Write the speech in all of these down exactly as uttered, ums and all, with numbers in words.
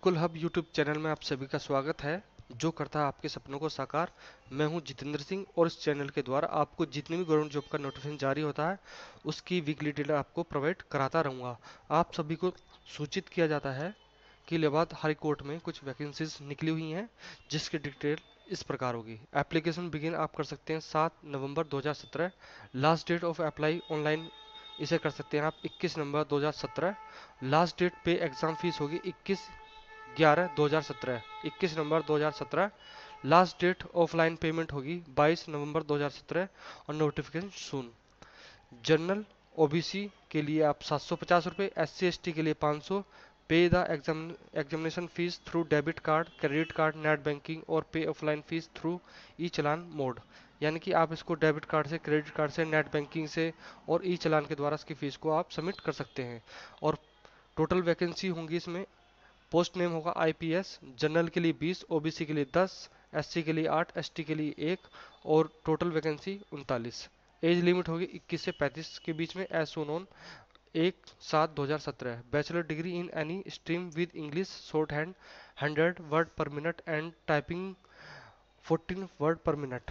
बिल्कुल hub YouTube channel में आप सभी का स्वागत है, जो करता है आपके सपनों को साकार। मैं हूं जितेंद्र सिंह और इस चैनल के द्वारा आपको जितनी भी गवर्नमेंट जॉब का नोटिफिकेशन जारी होता है उसकी वीकली डिटेल आपको प्रोवाइड कराता रहूंगा। आप सभी को सूचित किया जाता है कि इलाहाबाद हाई कोर्ट में कुछ वैकेंसीज निकली हुई हैं, जिसकी डिटेल इस प्रकार होगी। एप्लीकेशन बिगिन आप कर सकते हैं सात नवंबर दो हज़ार सत्रह। Last date of apply online इसे कर सकते हैं आप इक्कीस नवंबर दो हज़ार सत्रह। लास्ट डेट पे एग्जाम फीस होगी इक्कीस ग्यारह दो हज़ार सत्रह, इक्कीस नवंबर दो हज़ार सत्रह। लास्ट डेट ऑफलाइन पेमेंट होगी बाईस नवंबर दो हज़ार सत्रह और नोटिफिकेशन सून। जनरल ओबीसी के लिए आप सात सौ पचास रुपये, एस सी एस टी के लिए पाँच सौ। Pay the exam examination fees through debit card, credit card, net banking और pay offline fees through e challan mode. यानी कि आप इसको डेबिट कार्ड से, क्रेडिट कार्ड से, नेट बैंकिंग से और ई चलान के द्वारा इसकी फीस को आप सबमिट कर सकते हैं। और टोटल वैकेंसी होंगी इसमें। पोस्ट नेम होगा आईपीएस। जनरल के लिए बीस, ओबीसी के लिए दस, एससी के लिए आठ, एसटी के लिए एक और टोटल वैकेंसी उनतालीस। एज लिमिट होगी इक्कीस से पैंतीस के बीच में एज सोन ऑन एक सात दो हज़ार सत्रह। Bachelor degree in any stream with English shorthand hundred word per minute and typing fourteen word per minute.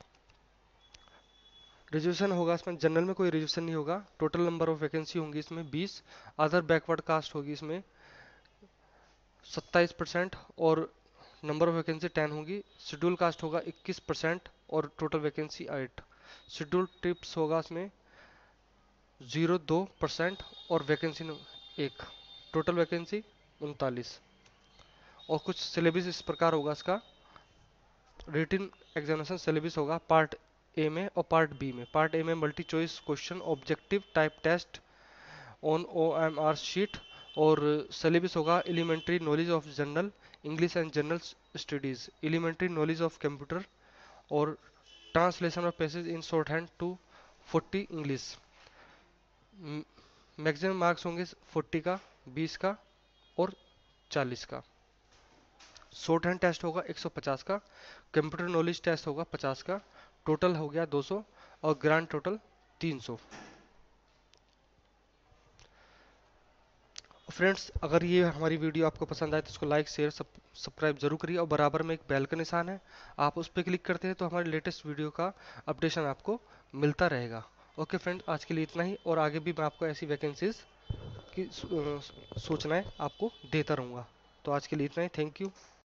Reservation होगा इसमें, जनरल में कोई रिजर्वेशन नहीं होगा। टोटल नंबर ऑफ वैकेंसी होंगी इसमें बीस। अदर बैकवर्ड कास्ट होगी इसमें सत्ताईस परसेंट और नंबर ऑफ वैकेंसी टेन होगी। शेड्यूल कास्ट होगा इक्कीस परसेंट और टोटल वैकेंसी आठ। शेड्यूल ट्रिप्स होगा इसमें जीरो दो परसेंट और वैकेंसी एक। टोटल वैकेंसी उनतालीस। और कुछ सिलेबस इस प्रकार होगा इसका। रिटिन एग्जामिनेशन सिलेबस होगा पार्ट ए में और पार्ट बी में। पार्ट ए में multi choice question, objective type test on O M R sheet. और सिलेबस होगा elementary knowledge of general English and general studies, elementary knowledge of computer और translation of passage in shorthand to forty English. Maximum marks होंगे चालीस का, बीस का और चालीस का। शॉर्ट हैंड टेस्ट होगा एक सौ पचास का, कंप्यूटर नॉलेज टेस्ट होगा पचास का। टोटल हो गया दो सौ और ग्रांड टोटल तीन सौ। फ्रेंड्स, अगर ये हमारी वीडियो आपको पसंद आए तो इसको लाइक शेयर सब्सक्राइब जरूर करिए और बराबर में एक बेल का निशान है, आप उस पर क्लिक करते हैं तो हमारे लेटेस्ट वीडियो का अपडेशन आपको मिलता रहेगा। ओके फ्रेंड, आज के लिए इतना ही और आगे भी मैं आपको ऐसी वैकेंसीज की सूचनाएं आपको देता रहूँगा। तो आज के लिए इतना ही। Thank you.